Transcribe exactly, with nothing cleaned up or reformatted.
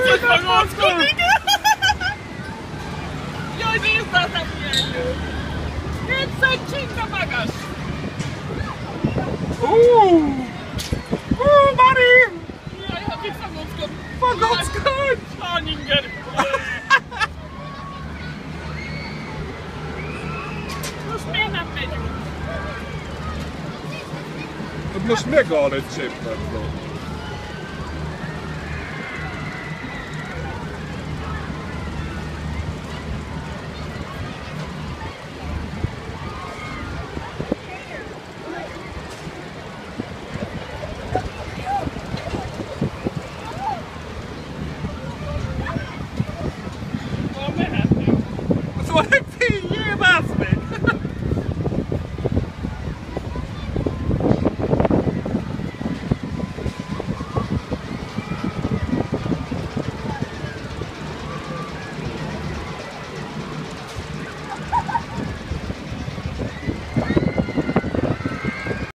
Hogy magackodik! Jaj, nézd el, te milyen jó! Kétszer csinta magas! Uuuuh! Uuuuh, Mari! Jaj, hát itt fagockodj! Fagockodj! Anyinger! Most miért nem megyünk? Most megáll egy cseppet, no.